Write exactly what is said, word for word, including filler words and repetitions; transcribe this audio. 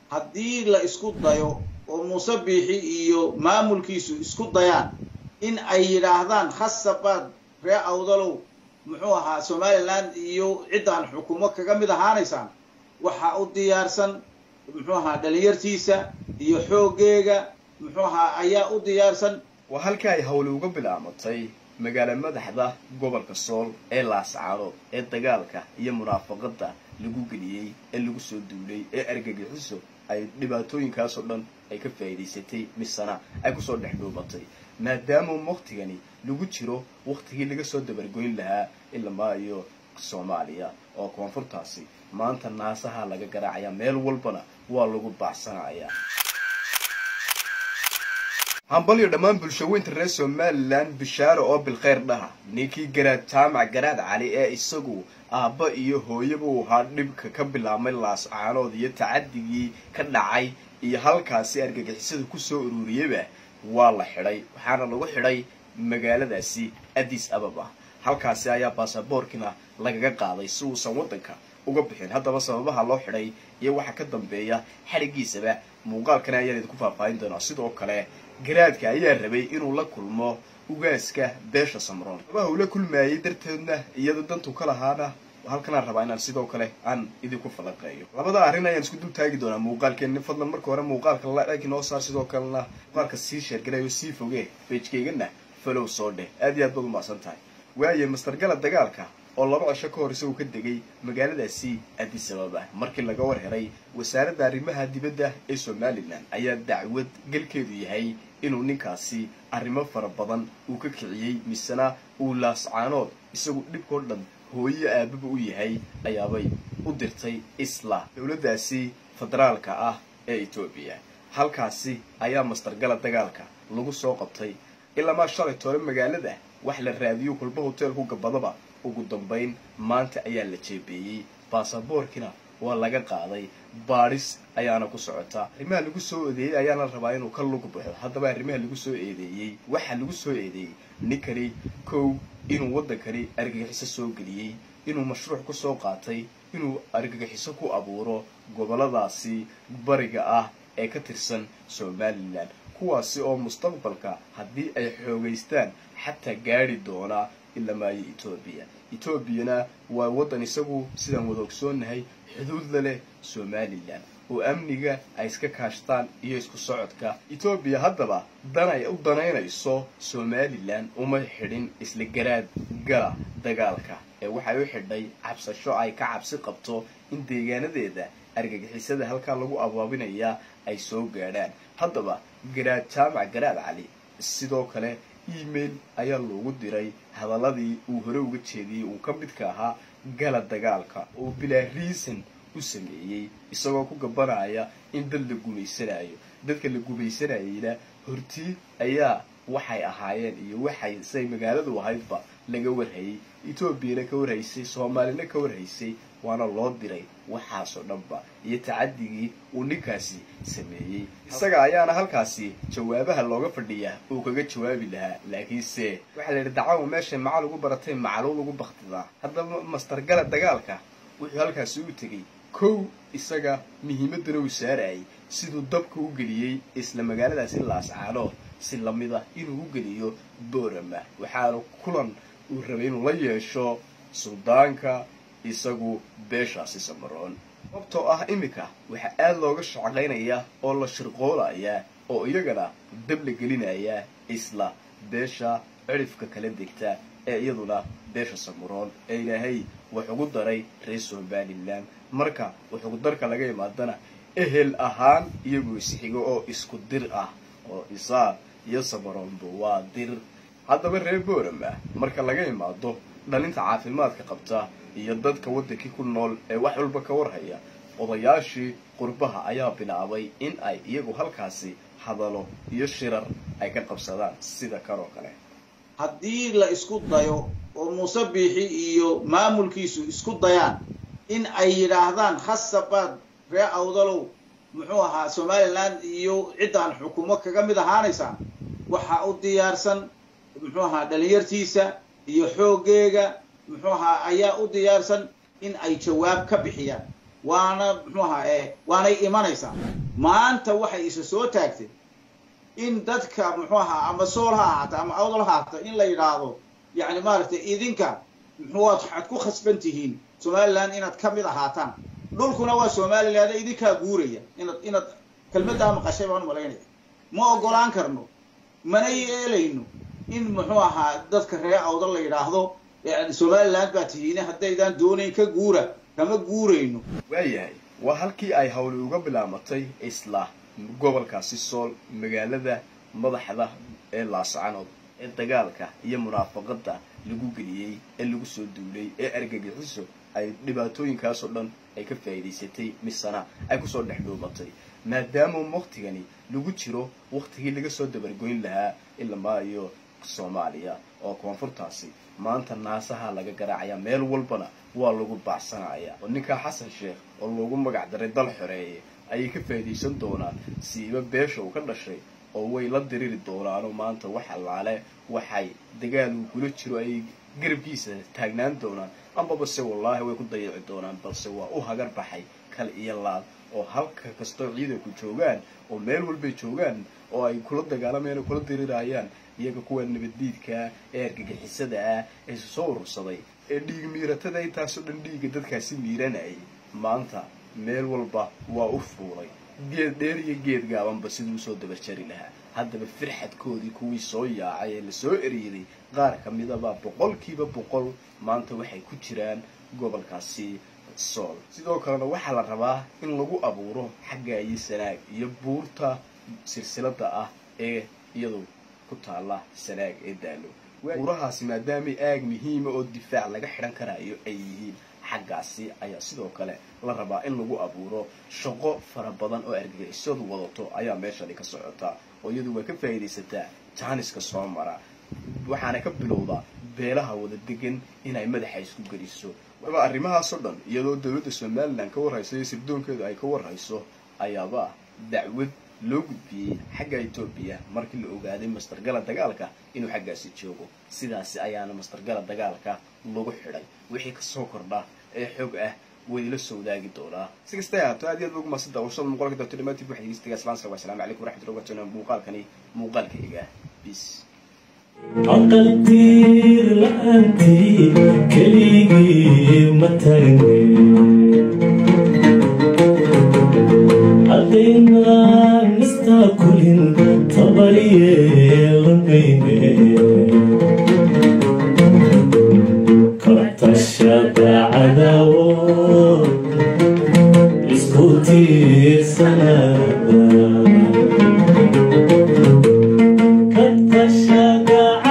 haddii la isku dayo oo Muuse Biixi iyo maamulkiisu isku dayaan in ay yiraahdaan khasabaad ree awdalow muxuu ahaa Somaliland iyo ciidan xukuumo kaga mid ahaanaysan waxa uu diyaarsan muxuu ahaa dhalinyartiisa iyo xoogeega muxuu ahaa ayaa u diyaarsan waa halka ay hawl uga bilaamatay magaala madaxda gobolka Sool ee Laascaanood ee dagaalka iyo munaafaqada lagu geliyay ee lagu soo duulay ee argagixiso ay dhibaatooyinkaas oo dhan ay ka faa'iideysatay misana ay ku soo dhaxdoobatay maadaama waqtigani lagu jiro waqtigii laga soo dabargoyn lahaa ilaa iyo Soomaaliya oo koonfurtaasi maanta naasaha laga garaacaya meel walbana waa lagu baacsanayaa hambal iyo dhamaan bulshooyinka reer Somaliland bishaaro oo bil khayr dhaha ninkii garaad jaamac garaad cali ee isagu aabba iyo hooyaba uu ahaa dhibka ka bilaabmay Laascaanood iyo tacadigii ka dhacay iyo halkaasi argagixisada ku soo ururiyayba waa la xidhay waxaana lagu xidhay magaaladaasi Addis Ababa halkaasi ayaa baasaboorkina lagaga qaaday si uu san wadanka uga bixin haddaba sababaha loo xidhay iyo waxa ka dambeeya xarigiisaba muuqaalkan ayaan idinku faahfaahin doonaa sidoo kale garaadka ayaa rabay inuu la kulmo ugaaska beesha Samroon waxa uu la kulmayay darteedna iyadoo dantu kala haana halkan aan rabaa inaan sidoo kale aan idinku falanqeeyo labada arrin ayaan isku dul taagi doonaa muuqaalkeen fadlan marka hore muuqaalka la like noo saar sidoo kalena muuqaalka sii share gareeyo sii foge page-keygana follow soo dheh aad iyo aad baad u mahadsan tahay waaye master gala dagaalka oo laba cisho ka hor isagu ka degay magaaladaasi Addis Ababa markii laga war helay wasaaradda arrimaha dibadda ee Somaliland ayaa dacwad galkeedu yahay inuu ninkaasi arrimo fara badan uu ka kiciyay misana uu Laascaanood isagu dhibkood dhan hooyo aababa u yahay ayaabay u dirtay isla dawladdaasi federaalka ah ee Ethiopia halkaasi ayaa master gala dagaalka lagu soo qabtay ilaa ma shalay toole magaalada wax la raadiyo kulba hotelku gabadaba ugu dambeyn maanta ayaa la jeebeeyay baasaboorkina waa laga qaaday baaris ayaana ku socota arrimaha lagu soo eedeeyay ayaana rabaa inuu ka lug baxo haddaba arrimaha lagu soo eedeeyay waxa lagu soo eedeeyay ninkani kow inuu wadankani argagixiso soo galiyay inuu mashruuc ku soo qaatay inuu argagixiso ku abuuro goboladaasi bariga ah ee ka tirsan Somaliland kuwaasi oo mustaqbalka haddii ay xoogeystaan xataa gaari doona ilaa ma Ethiopia Ethiopia waa wadan isagu sidaan wada ogsoonahay xuduud la leh Somaliland oo amniga ay iska kaashtaan iyo isku socodka Ethiopia haddaba danay u danaynayso Somaliland uma xidhin isla garaad gala dagaalka ee waxay u xidhay cabsasho ay ka cabsi qabto in deegaanadeeda argagixisada halka lagu abaabinaya ay soo gaadhaan haddaba garaad jaamac garaad cali sidoo kale email ayaa loogu diray hadaladii uu hore uga jeediyay uu ka midka ahaa gala dagaalka oo bilaa reason u sameeyay isagoo ku gabanaya in dad la guuleysanayo dadka la guuleysanayayna hortii ayaa waxay ahaayeen iyo waxay say magaaladu ahaydba laga warhayay Ethiopia ka warhaysay Soomaalina ka warhaysay waana loo diray waxaas oo dhanba iyo tacadigii uu ninkaasi sameeyay isaga ayaana halkaasi jawaabaha looga fadhiyaa uu kaga jawaabi lahaa laakiinse waxa la yiraahdaa meesha macal ugu baratay macal ugu baqtidaa haddaba master gala dagaalka wuxuu halkaasi u tagay kow isaga muhiimadana uu saaray siduu dabka u geliyay isla magaaladaasi Laascaanood si lamida inuu u geliyo Boorama waxaana kulan uu rabay inuu la yeesho suldaanka isagu beeshaasi Samroon sababtoo ah imika waxa aad looga shaqaynaya oo la shirqoolaya oo iyagana dab la gelinaya isla beesha cirifka kala degta ee iyaduna beesha Samroon ee ilaahay wuxuu ugu daray reer Somaliland marka wuxuu ugu darka laga yimaadana ehel ahaan iyagu isixigo oo isku dir ah oo isaab iyo Samroon waa dir haddaba reer Boorama marka laga yimaado dhalinta caafimaadka qabta iyo dadka wadankii ku nool ee wax walba ka warhaya odayaashii qurbaha ayaa bilaabay in ay iyagu halkaasi hadalo iyo shirar ay ka qabsadaan sida karo kale haddii la isku dayo oo Muuse Biixi iyo maamulkiisu isku dayaan in ay yiraahdaan khasabaad ree awdalow muxuu ahaa Somaliland iyo ciidan xukuumo kaga mid ahaanaysan waxa uu diyaarsan muxuu ahaa dhalinyartiisa iyo xoogeega muxuu ahaa ayaa u diyaarsan in ay jawaab ka bixiyaan وانا محوها ايه وانا ايمانيسا ما انت waxay isa soo taagtay in dadka محوها ama soolha hata ama awdalha hata in la yiraahdo yani maartay idinka محوها waxaad ku khasbantihiin Somaliland inaad kamid ahaataan dhulkuna waa Somaliland idinka guuraya inaad inaad kelmadda maqashay baan malaynaya ma ogolaan karno mana yeelayno in محوها dadka reer awdal la yiraahdo يعني Somaliland baa tihiin haddaydan doonayn ka guura kama guurayno waayahay waa halkii ay hawli uga bilaamatay isla gobolkaasi Sool magaalada madaxda ee Laascaanood ee dagaalka iyo munaafaqada lagu galiyay ee lagu soo duulay ee argagixiso ay dhibaatooyinkaas oo dhan ay ka faa'iideysatay misana ay ku soo dhaxdoobatay maadaama waqtigani lagu jiro waqtigii laga soo dabargoyn lahaa ilaa iyo Soomaaliya oo koonfurtaasi maanta naasaha laga garaacaya meel walbana waa lagu baaxsanaya oo ninka Xasan Sheekh oo loogu magac daray dal xoreeye ay ka faa'iideysan doonaan siiba beesha uu ka dhashay oo way la diriri doonaan maanta waxa laale waxay dagaal uu kula jiro ay garabkiisa taagnaan doonaan amba base wallahi way ku dayici doonaan balse waa u hagar baxay kal iyo laad oo halka kasto ciidanku joogaan oo meel walba joogaan oo ay kula dagaalamayaan kula dirirayaan iyaga kuwa nabadiidka ee argagixisada ah ee soo urursaday ee dhiig miiratada intaas oo dhan dhiiga dadkaasi miiranay maanta meel walba waa u fuulay geed dheer iyo geed gaaban ba sidoo soo dabar jari lahaa haddaba firxadkoodii kuwii soo yaacay ee la soo eriyay qaar kamid ah boqolkiiba boqol maanta waxay ku jiraan gobolkaasi Sool sidoo kale waxa la rabaa in lagu abuuro xagga ay sanaag iyo buurta silsilada ah ee iyadoo ku taala sanaag ee daalo buurahaasi maadaama aag muhiim oo difaac laga xiran karayo ay yihiin xaggaasi ayaa sidoo kale la rabaa in lagu abuuro shaqo fara badan oo argagixisadu wadato ayaa meeshani ka socota oo iyadu way ka faa'iideysataa jaaniska soo mara waxaana ka bilowda beelaha wada degan inay madaxa isku geliso waba arrimahaas oo dhan iyadoo dawladda Somaliland ka warhaysay sirdoonkeedu ay ka warhayso ayaaba dacwad loo gudbiyay xagga Itoobiya markii la ogaaday master gala dagaalka inuu xaggaasi joogo sidaas ayaana master gala dagaalka lagu xidhay wixii ka soo kordha ee xog ah way la soo wadaagi doonaa si kasta aad aad iyo ugu masada oo soo muuqaalka dadka dhamaantii waxay istigaas laan salaamu alaykum waraxmatullahi wa barakatuh muuqaalkani muuqaalkayga bis عقلتي لأنتي كليجي متاني عدينا نستاكلين طبري لنبيني كرت الشبع عداو اسكوتي سلام كرت الشبع